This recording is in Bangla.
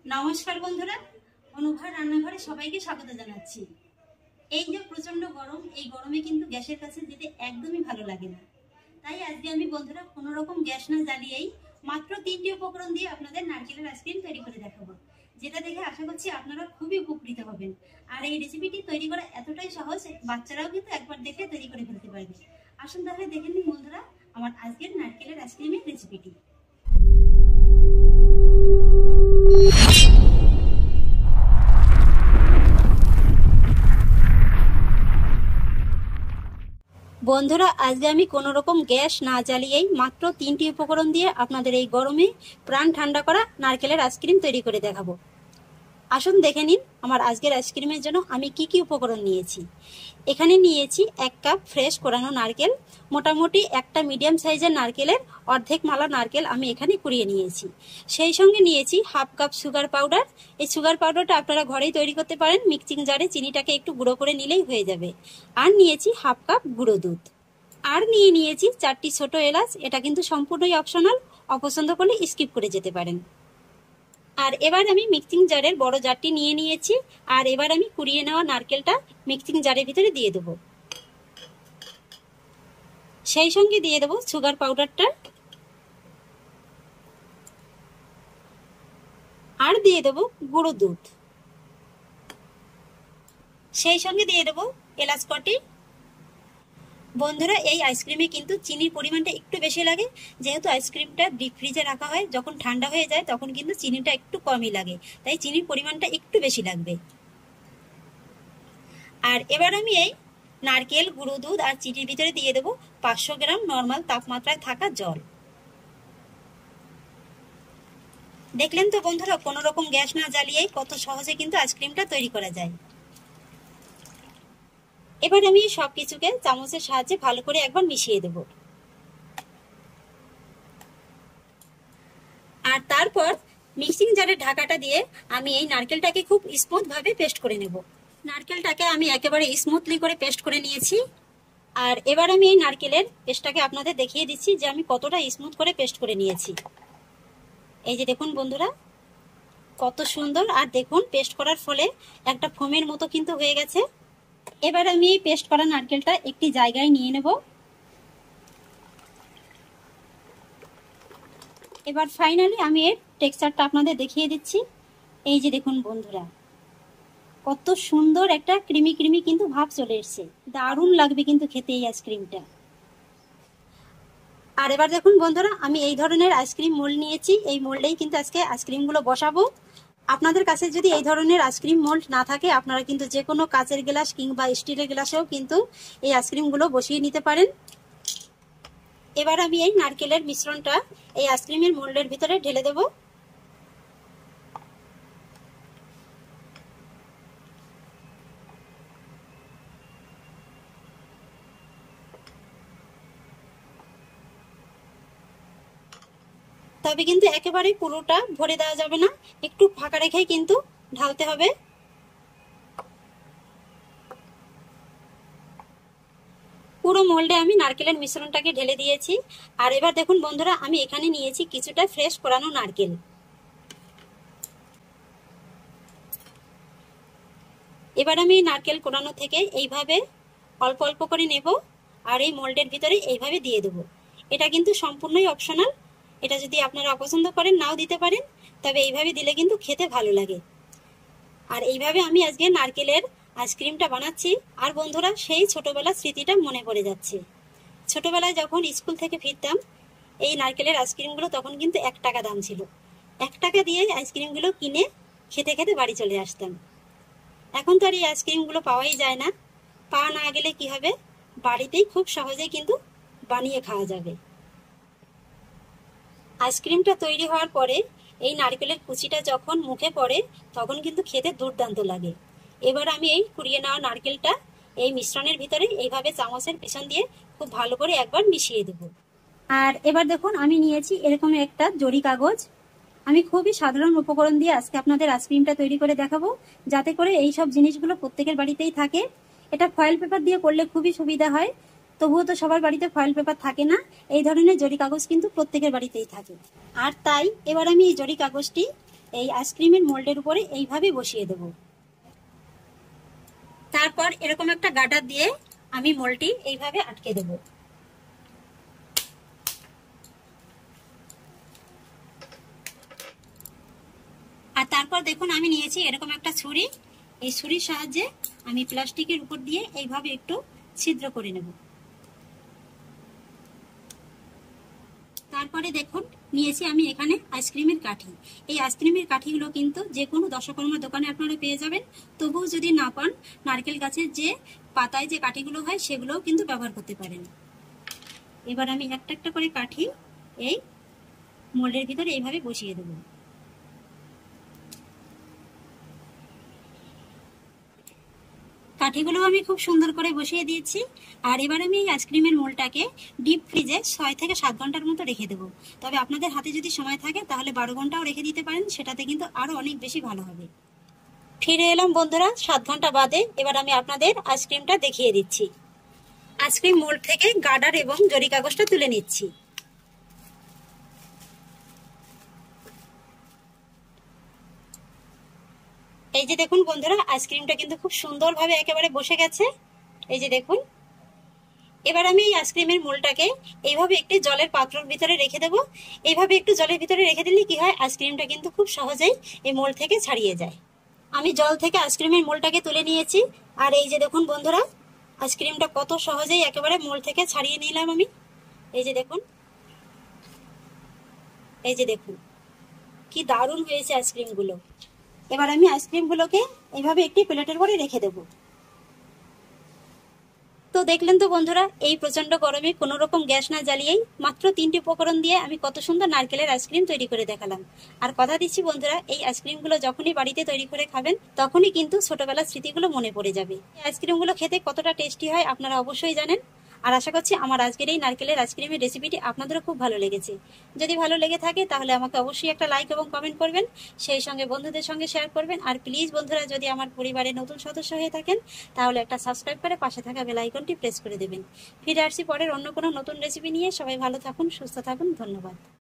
নমস্কার বন্ধুরা, অনুভা রান্নাঘরে সবাইকে স্বাগত জানাচ্ছি। এই যে প্রচন্ড গরম, এই গরমে কিন্তু গ্যাসের কাছে যেতে একদমই ভালো লাগে না। তাই আজকে আমি বন্ধুরা কোনো রকম গ্যাস না জ্বালিয়েই মাত্র 3টি উপকরণ দিয়ে আপনাদের নারকেলের আইসক্রিম তৈরি করে দেখাবো, যেটা দেখে আশা করছি আপনারা খুবই উপকৃত হবেন। আর এই রেসিপিটি তৈরি করা এতটাই সহজ, বাচ্চারাও কিন্তু একবার দেখে তৈরি করে ফেলতে পারবে। আসুন তাহলে দেখে নিন বন্ধুরা আমার আজকের নারকেলের আইসক্রিমের রেসিপিটি। বন্ধুরা, আজকে আমি কোনো রকম গ্যাস না জ্বালিয়েই মাত্র 3টি উপকরণ দিয়ে আপনাদের এই গরমে প্রাণ ঠান্ডা করা নারকেলের আইসক্রিম তৈরি করে দেখাবো। আসুন দেখে নিন আমার আজকের আইসক্রিমের জন্য আমি কি কি উপকরণ নিয়েছি। এখানে নিয়েছি 1 কাপ ফ্রেশ কোরানো নারকেল, মোটামুটি একটা মিডিয়াম সাইজের নারকেলের অর্ধেক মালা নারকেল আমি এখানে কুড়িয়ে নিয়েছি। সেই সঙ্গে নিয়েছি হাফ কাপ সুগার পাউডার। এই সুগার পাউডারটা আপনারা ঘরেই তৈরি করতে পারেন, মিক্সিং জারে চিনিটাকে একটু গুঁড়ো করে নিলেই হয়ে যাবে। আর নিয়েছি হাফ কাপ গুঁড়ো দুধ। আর নিয়েছি 4টি ছোট এলাচ, এটা কিন্তু সম্পূর্ণই অপশনাল, অপছন্দ করলে স্কিপ করে যেতে পারেন। আর এবার আমি মিক্সিং জারের বড় জারটি নিয়ে নিয়েছি, আর এবার আমি কুড়িয়ে নেওয়া নারকেলটা মিক্সিং জারের ভিতরে দিয়ে দেবো। সেই সঙ্গে দিয়ে দেবো সুগার পাউডারটা, আর দিয়ে দেবো গুঁড়ো দুধ, সেই সঙ্গে দিয়ে দেবো এলাচ কটি। বন্ধুরা, এই আইসক্রিমে কিন্তু চিনির পরিমাণটা একটু বেশি লাগে, যেহেতু আইসক্রিমটা ডিপ ফ্রিজে রাখা হয়, যখন ঠান্ডা হয়ে যায় তখন কিন্তু চিনিটা একটু কমই লাগে, তাই চিনির পরিমাণটা একটু বেশি লাগবে। আর এবার আমি এই নারকেল, গুঁড়ো দুধ আর চিনির ভিতরে দিয়ে দেবো 500 গ্রাম নর্মাল তাপমাত্রায় থাকা জল। দেখলেন তো বন্ধুরা, কোনো রকম গ্যাস না জ্বালিয়েই কত সহজে কিন্তু আইসক্রিমটা তৈরি করা যায়। এবার আমি সবকিছুকে চামচের সাহায্যে ভালো করে একবার মিশিয়ে দেব। আর তারপর মিক্সিং জারের ঢাকাটা দিয়ে আমি এই নারকেলটাকে খুব স্মুথ ভাবে পেস্ট করে নেব। নারকেলটাকে আমি একেবারে স্মুথলি করে পেস্ট করে নিয়েছি। আর এবার আমি এই নারকেলের পেস্টটাকে আপনাদের দেখিয়ে দিচ্ছি যে আমি কতটা স্মুথ করে পেস্ট করে নিয়েছি। এই যে দেখুন বন্ধুরা, কত সুন্দর। আর দেখুন পেস্ট করার ফলে একটা ফোমের মতো কিন্তু হয়ে গেছে। এবার আমি এই পেস্ট করা নারকেলটা একটি জায়গায় নিয়ে নেব। এবার ফাইনালি আমি এর টেক্সচারটা আপনাদের দেখিয়ে দিচ্ছি। এই যে দেখুন বন্ধুরা, কত সুন্দর একটা ক্রিমি ক্রিমি কিন্তু ভাব চলে এসেছে, দারুণ লাগবে কিন্তু খেতে এই আইসক্রিমটা। আর এবার দেখুন বন্ধুরা, আমি এই ধরনের আইসক্রিম মোল্ড নিয়েছি, এই মোল্ডেই কিন্তু আজকে আইসক্রিমগুলো বসাবো। আপনাদের কাছে যদি এই ধরনের আইসক্রিম মোল্ড না থাকে, আপনারা কিন্তু যে কোনো কাচের গ্লাস কিংবা স্টিলের গ্লাসেও কিন্তু এই আইসক্রিমগুলো বসিয়ে নিতে পারেন। এবার আমি এই নারকেলের মিশ্রণটা এই আইসক্রিমের মোল্ডের ভিতরে ঢেলে দেব। তবে কিন্তু একেবারে পুরোটা ভরে দেওয়া যাবে না, একটু ফাঁকা রেখেই কিন্তু ঢালতে হবে। পুরো মোল্ডে আমি নারকেলের মিশ্রণটাকে ঢেলে দিয়েছি। আর এবার দেখুন বন্ধুরা, আমি এখানে নিয়েছি কিছুটা ফ্রেশ কোরানো নারকেল। এবার আমি নারকেল কোরানো থেকে এইভাবে অল্প অল্প করে নেব, আর এই মোল্ডের ভিতরে এইভাবে দিয়ে দেব। এটা কিন্তু সম্পূর্ণই অপশনাল, এটা যদি আপনারা অপছন্দ করেন নাও দিতে পারেন, তবে এইভাবে দিলে কিন্তু খেতে ভালো লাগে। আর এইভাবে আমি আজকে নারকেলের আইসক্রিমটা বানাচ্ছি। আর বন্ধুরা, সেই ছোটবেলার স্মৃতিটা মনে পড়ে যাচ্ছে। ছোটবেলায় যখন স্কুল থেকে ফিরতাম, এই নারকেলের আইসক্রিমগুলো তখন কিন্তু 1 টাকা দাম ছিল। 1 টাকা দিয়ে আইসক্রিমগুলো কিনে খেতে খেতে বাড়ি চলে আসতাম। এখন তো আর এই আইসক্রিমগুলো পাওয়াই যায় না। পাওয়া না গেলে কি হবে, বাড়িতেই খুব সহজেই কিন্তু বানিয়ে খাওয়া যাবে। আইসক্রিমটা তৈরি হওয়ার পরে এই নারকেলের কুচিটা যখন মুখে পড়ে তখন কিন্তু খেতে দুর্দান্ত লাগে। এবার আমি এই কুড়িয়ে নেওয়া নারকেলটা এই মিশ্রণের ভিতরে এইভাবে চামচের পেছন দিয়ে খুব ভালো করে একবার মিশিয়ে দেব। আর এবার দেখুন আমি নিয়েছি এরকম একটা জরি কাগজ। আমি খুবই সাধারণ উপকরণ দিয়ে আজকে আপনাদের আইসক্রিমটা তৈরি করে দেখাবো, যাতে করে এই সব জিনিসগুলো প্রত্যেকের বাড়িতেই থাকে। এটা ফয়েল পেপার দিয়ে করলে খুবই সুবিধা হয়, তবুও তো সবার বাড়িতে ফয়েল পেপার থাকে না। এই ধরনের জরি কাগজ কিন্তু প্রত্যেকের বাড়িতেই থাকে। আর তাই এবার আমি এই জরি কাগজটি এই আইসক্রিমের মোল্ডের উপরে এইভাবে বসিয়ে দেব। তারপর এরকম একটা গার্ডার দিয়ে আমি মোল্ডটি এইভাবে আটকে দেব। আর তারপর দেখুন আমি নিয়েছি এরকম একটা ছুরি। এই ছুরির সাহায্যে আমি প্লাস্টিকের উপর দিয়ে এইভাবে একটু ছিদ্র করে নেব। তারপরে দেখুন নিয়েছি আমি এখানে আইসক্রিমের কাঠি। এই আইসক্রিমের কাঠিগুলো কিন্তু যে কোনো দশকর্মার দোকানে আপনারা পেয়ে যাবেন। তবুও যদি না পান, নারকেল গাছের যে পাতায় যে কাঠিগুলো হয় সেগুলোও কিন্তু ব্যবহার করতে পারেন। এবার আমি একটা একটা করে কাঠি এই মোল্ডের ভিতরে এইভাবে বসিয়ে দেব। কাঠিগুলো আমি খুব সুন্দর করে বসিয়ে দিয়েছি। আর এবার আমি এই আইসক্রিমের মোল্ডটাকে ডিপ ফ্রিজে 6 থেকে 7 ঘন্টার মতো রেখে দেবো। তবে আপনাদের হাতে যদি সময় থাকে তাহলে 12 ঘন্টাও রেখে দিতে পারেন, সেটাতে কিন্তু আরো অনেক বেশি ভালো হবে। ফিরে এলাম বন্ধুরা 7 ঘন্টা বাদে। এবার আমি আপনাদের আইসক্রিমটা দেখিয়ে দিচ্ছি। আইসক্রিম মোল্ড থেকে গার্ডার এবং জরি কাগজটা তুলে নিচ্ছি। এই যে দেখুন বন্ধুরা, আইসক্রিমটা কিন্তু খুব সুন্দরভাবে একেবারে বসে গেছে। এই যে দেখুন। এবার আমি এই আইসক্রিমের মোল্ডটাকে এইভাবে একটি জলের পাত্রের ভিতরে রেখে দেব। এইভাবে একটু জলের ভিতরে রেখে দিলে কি হয়, আইসক্রিমটা কিন্তু খুব সহজেই এই মোল্ড থেকে ছাড়িয়ে যায়। আমি জল থেকে আইসক্রিমের মোল্ডটাকে তুলে নিয়েছি। আর এই যে দেখুন বন্ধুরা, আইসক্রিমটা কত সহজেই একেবারে মোল্ড থেকে ছাড়িয়ে নিলাম আমি। এই যে দেখুন, এই যে দেখুন কি দারুণ হয়েছে আইসক্রিমগুলো। এবার আমি আইসক্রিমগুলোকে এইভাবে একটি প্লেটের উপরে রেখে দেব। তো দেখলেন তো বন্ধুরা, এই প্রচন্ড গরমে কোনো রকম গ্যাস না জ্বালিয়েই মাত্র 3টি উপকরণ দিয়ে আমি কত সুন্দর নারকেলের আইসক্রিম তৈরি করে দেখালাম। আর কথা দিচ্ছি বন্ধুরা, এই আইসক্রিমগুলো যখনই বাড়িতে তৈরি করে খাবেন তখনই কিন্তু ছোটবেলার স্মৃতিগুলো মনে পড়ে যাবে। এই আইসক্রিমগুলো খেতে কতটা টেস্টি হয় আপনারা অবশ্যই জানেন। আর আশা করছি আমার আজকের এই নারকেলের আইসক্রিমের রেসিপিটি আপনাদেরও খুব ভালো লেগেছে। যদি ভালো লেগে থাকে তাহলে আমাকে অবশ্যই একটা লাইক এবং কমেন্ট করবেন, সেই সঙ্গে বন্ধুদের সঙ্গে শেয়ার করবেন। আর প্লিজ বন্ধুরা, যদি আমার পরিবারের নতুন সদস্য হয়ে থাকেন তাহলে একটা সাবস্ক্রাইব করে পাশে থাকা বেল আইকনটি প্রেস করে দেবেন। ফিরে আসছি পরের অন্য কোনো নতুন রেসিপি নিয়ে। সবাই ভালো থাকুন, সুস্থ থাকুন, ধন্যবাদ।